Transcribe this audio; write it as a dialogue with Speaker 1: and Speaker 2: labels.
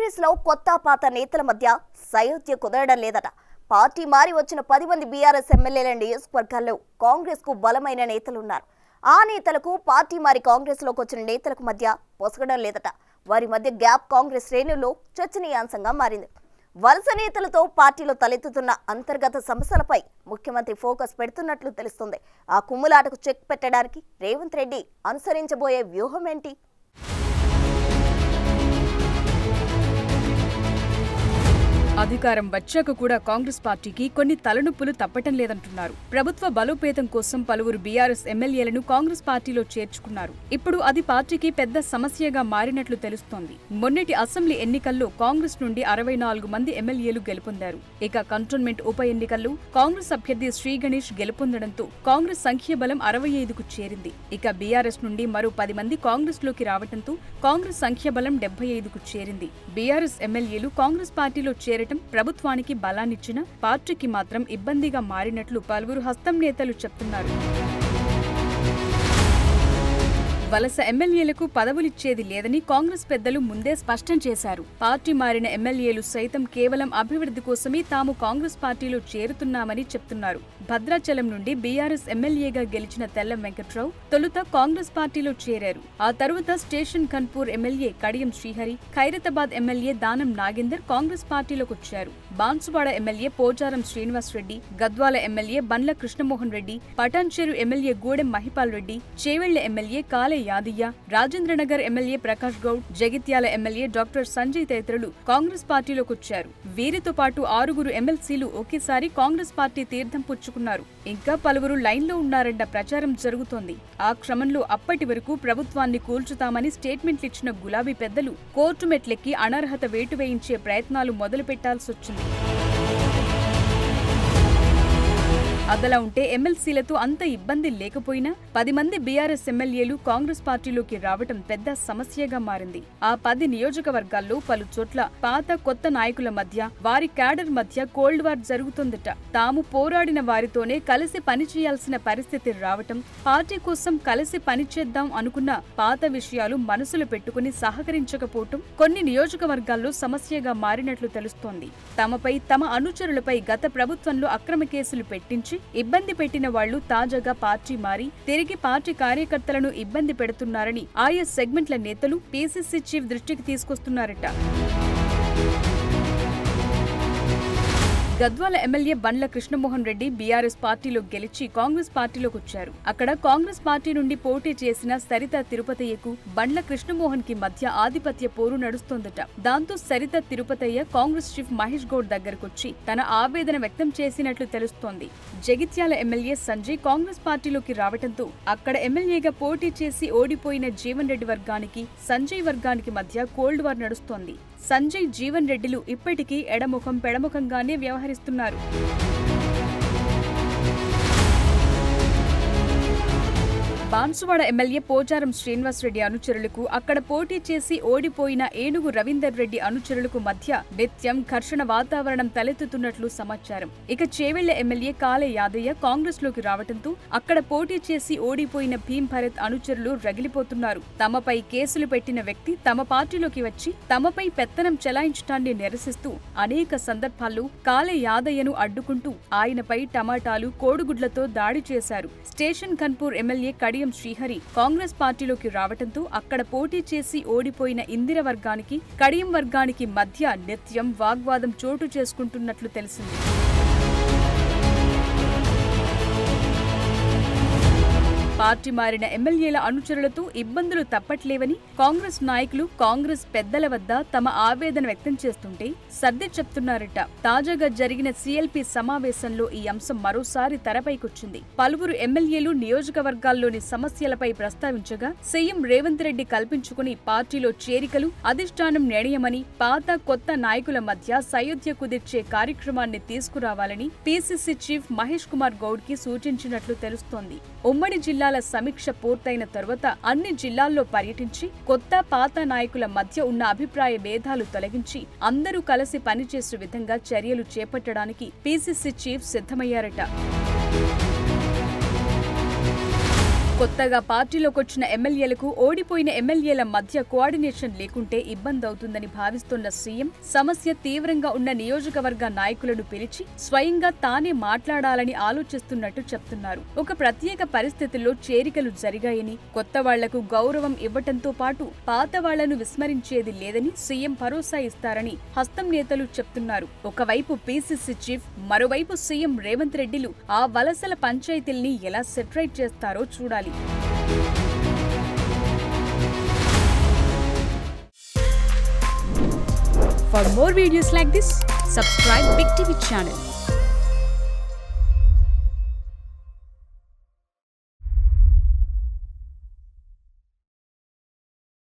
Speaker 1: కాంగ్రెస్ లో కొత్త పాత నేతల మధ్య సయోధ్య కుదరడం లేదట. పార్టీ మారి వచ్చిన 10 మంది బీఆర్ఎస్ ఎమ్మెల్యేల నియోజకవర్గాల్లో కాంగ్రెస్ కు బలమైన నేతలున్నారు. ఆ నేతలకు పార్టీ మారి కాంగ్రెస్ లోకి వచ్చిన నేతలకు మధ్య పొసగడం లేదట. వారి మధ్య గ్యాప్ కాంగ్రెస్ శ్రేణుల్లో చర్చనీయాంశంగా మారింది. వలస నేతలతో పార్టీలో తలెత్తుతున్న అంతర్గత సమస్యలపై ముఖ్యమంత్రి ఫోకస్ పెడుతున్నట్లు తెలుస్తుంది. ఆ కుమ్ములాటకు చెక్ పెట్టడానికి రేవంత్ రెడ్డి అనుసరించబోయే వ్యూహం ఏంటి?
Speaker 2: అధికారం వచ్చాక కూడా కాంగ్రెస్ పార్టీకి కొన్ని తలనొప్పులు తప్పటం లేదంటున్నారు. ప్రభుత్వ బలోపేతం కోసం పలువురు బీఆర్ఎస్ ఎమ్మెల్యేలను కాంగ్రెస్ పార్టీలో చేర్చుకున్నారు. ఇప్పుడు అది పార్టీకి పెద్ద సమస్యగా మారినట్లు తెలుస్తోంది. మొన్నటి అసెంబ్లీ ఎన్నికల్లో కాంగ్రెస్ నుండి 64 మంది ఎమ్మెల్యేలు గెలుపొందారు. ఇక కంటోన్మెంట్ ఉప ఎన్నికల్లో కాంగ్రెస్ అభ్యర్థి శ్రీ గణేష్ గెలుపొందడంతో కాంగ్రెస్ సంఖ్యాబలం 65కు చేరింది. ఇక బీఆర్ఎస్ నుండి మరో 10 మంది కాంగ్రెస్ లోకి రావడంతో కాంగ్రెస్ సంఖ్యాబలం 75కు చేరింది. బీఆర్ఎస్ ఎమ్మెల్యేలు కాంగ్రెస్ పార్టీలో చేరటం ప్రభుత్వానికి బలాన్నిచ్చిన పార్టీకి మాత్రం ఇబ్బందిగా మారినట్లు పలువురు హస్తం నేతలు చెప్తున్నారు. వలస ఎమ్మెల్యేలకు పదవులిచ్చేది లేదని కాంగ్రెస్ పెద్దలు ముందే స్పష్టం చేశారు. పార్టీ మారిన ఎమ్మెల్యేలు సైతం కేవలం అభివృద్ధి కోసమే తాము కాంగ్రెస్ పార్టీలో చేరుతున్నామని చెప్తున్నారు. భద్రాచలం నుండి బీఆర్ఎస్ ఎమ్మెల్యేగా గెలిచిన తెల్లం వెంకట్రావు తొలుత కాంగ్రెస్ పార్టీలో చేరారు. ఆ తరువాత station Ghanpur MLA Kadiyam Srihari, Khairatabad MLA Danam Nagender Congress పార్టీలోకి వచ్చారు. Banswada MLA Pocharam Srinivas Reddy, Gadwal MLA Bandla Krishnamohan Reddy, Patancheru MLA Gudem Mahipal Reddy, Chevella MLA Kale Yadaiah, Rajendranagar MLA Prakash Goud, Jagtial MLA doctor Sanjay తదితరులు కాంగ్రెస్ పార్టీలోకి వచ్చారు. వీరితో పాటు 6 ఎమ్మెల్సీలు ఒకేసారి కాంగ్రెస్ పార్టీ తీర్థం పుచ్చుకున్నారు. ఇంకా పలువురు లైన్లో ఉన్నారన్న ప్రచారం జరుగుతోంది. ఆ క్రమంలో అప్పటి వరకు ప్రభుత్వాన్ని కూల్చుతామని స్టేట్మెంట్లిచ్చిన గులాబీ పెద్దలు కోర్టు మెట్లెక్కి అనర్హత వేటు వేయించే ప్రయత్నాలు మొదలు పెట్టాల్సొచ్చింది. అదలా ఉంటే ఎమ్మెల్సీలతో అంత ఇబ్బంది లేకపోయినా 10 మంది బీఆర్ఎస్ ఎమ్మెల్యేలు కాంగ్రెస్ పార్టీలోకి రావటం పెద్ద సమస్యగా మారింది. ఆ 10 నియోజకవర్గాల్లో పలు చోట్ల పాత కొత్త నాయకుల మధ్య, వారి క్యాడర్ మధ్య కోల్డ్ వార్ జరుగుతోందట. తాము పోరాడిన వారితోనే కలిసి పనిచేయాల్సిన పరిస్థితి రావటం, పార్టీ కోసం కలిసి పనిచేద్దాం అనుకున్న పాత విషయాలు మనసులో పెట్టుకుని సహకరించకపోవటం కొన్ని నియోజకవర్గాల్లో సమస్యగా మారినట్లు తెలుస్తోంది. తమపై, తమ అనుచరులపై గత ప్రభుత్వంలో అక్రమ కేసులు పెట్టించి ఇబ్బంది పెట్టిన వాళ్లు తాజాగా పార్టీ మారి తిరిగి పార్టీ కార్యకర్తలను ఇబ్బంది పెడుతున్నారని ఆయా సెగ్మెంట్ల నేతలు పీసీసీ చీఫ్ దృష్టికి తీసుకొస్తున్నారట. గద్వాల ఎమ్మెల్యే బండ్ల కృష్ణమోహన్ రెడ్డి బీఆర్ఎస్ పార్టీలో గెలిచి కాంగ్రెస్ పార్టీలోకి వచ్చారు. అక్కడ కాంగ్రెస్ పార్టీ నుండి పోటీ చేసిన సరిత తిరుపతయ్యకు బండ్ల కృష్ణమోహన్ కి మధ్య ఆధిపత్య పోరు నడుస్తోందట. దాంతో సరిత తిరుపతయ్య కాంగ్రెస్ చీఫ్ మహేష్ గౌడ్ దగ్గరకొచ్చి తన ఆవేదన వ్యక్తం చేసినట్లు తెలుస్తోంది. జగిత్యాల ఎమ్మెల్యే సంజయ్ కాంగ్రెస్ పార్టీలోకి రావడంతో అక్కడ ఎమ్మెల్యేగా పోటీ చేసి ఓడిపోయిన జీవన్ రెడ్డి వర్గానికి, సంజయ్ వర్గానికి మధ్య కోల్డ్ వార్ నడుస్తోంది. సంజయ్, జీవన్ రెడ్డిలు ఇప్పటికీ ఎడముఖం పెడముఖంగానే వ్యవహరిస్తున్నారు. బాన్సువాడ ఎమ్మెల్యే పోచారం శ్రీనివాస్ రెడ్డి అనుచరులకు, అక్కడ పోటీ చేసి ఓడిపోయిన ఏనుగు రవీందర్ రెడ్డి అనుచరులకు మధ్య నిత్యం ఘర్షణ వాతావరణం తలెత్తుతున్నట్లు సమాచారం. ఇక చేవెళ్ల ఎమ్మెల్యే కాలే యాదయ్య కాంగ్రెస్ లోకి రావడంతో అక్కడ పోటీ చేసి ఓడిపోయిన భీం భరత్ అనుచరులు రగిలిపోతున్నారు. తమపై కేసులు పెట్టిన వ్యక్తి తమ పార్టీలోకి వచ్చి తమపై పెత్తనం చెలాయించడాన్ని నిరసిస్తూ అనేక సందర్భాల్లో కాలే యాదయ్యను అడ్డుకుంటూ ఆయనపై టమాటాలు, కోడిగుడ్లతో దాడి చేశారు. స్టేషన్ కన్పూర్ ఎమ్మెల్యే కడియం శ్రీహరి కాంగ్రెస్ పార్టీలోకి రావడంతో అక్కడ పోటీ చేసి ఓడిపోయిన ఇందిర వర్గానికి, కడియం వర్గానికి మధ్య నిత్యం వాగ్వాదం చోటు చేసుకుంటున్నట్లు తెలిసింది. పార్టీ మారిన ఎమ్మెల్యేల అనుచరులతో ఇబ్బందులు తప్పట్లేవని కాంగ్రెస్ నాయకులు కాంగ్రెస్ పెద్దల వద్ద తమ ఆవేదన వ్యక్తం చేస్తుంటే సర్ది చెప్తున్నారట. తాజాగా జరిగిన సీఎల్పీ సమావేశంలో ఈ అంశం మరోసారి తెరపైకొచ్చింది. పలువురు ఎమ్మెల్యేలు నియోజకవర్గాల్లోని సమస్యలపై ప్రస్తావించగా సీఎం రేవంత్ రెడ్డి కల్పించుకుని పార్టీలో చేరికలు అధిష్టానం నిర్ణయమని, పాత కొత్త నాయకుల మధ్య సయోధ్య కుదిర్చే కార్యక్రమాన్ని తీసుకురావాలని పీసీసీ చీఫ్ మహేష్ కుమార్ గౌడ్ కి సూచించినట్లు తెలుస్తోంది. ఉమ్మడి జిల్లాల సమీక్ష పూర్తయిన తరువాత అన్ని జిల్లాల్లో పర్యటించి కొత్త పాత నాయకుల మధ్య ఉన్న అభిప్రాయ భేదాలు తొలగించి అందరూ కలిసి పనిచేసే విధంగా చర్యలు చేపట్టడానికి పీసీసీ చీఫ్ సిద్ధమయ్యారట. కొత్తగా పార్టీలోకొచ్చిన ఎమ్మెల్యేలకు ఓడిపోయిన ఎమ్మెల్యేల మధ్య కోఆర్డినేషన్ లేకుంటే ఇబ్బంది అవుతుందని భావిస్తున్న సీఎం సమస్య తీవ్రంగా ఉన్న నియోజకవర్గ నాయకులను పిలిచి స్వయంగా తానే మాట్లాడాలని ఆలోచిస్తున్నట్టు చెప్తున్నారు. ఒక ప్రత్యేక పరిస్థితుల్లో చేరికలు జరిగాయని, కొత్త వాళ్లకు గౌరవం ఇవ్వటంతో పాటు పాత వాళ్లను విస్మరించేది లేదని సీఎం భరోసా ఇస్తారని హస్తం నేతలు చెప్తున్నారు. ఒకవైపు పీసీసీ చీఫ్, మరోవైపు సీఎం రేవంత్ రెడ్డిలు ఆ వలసల పంచాయతీల్ని ఎలా సెటరైట్ చేస్తారో చూడాలి. For more videos like this, subscribe Big TV channel.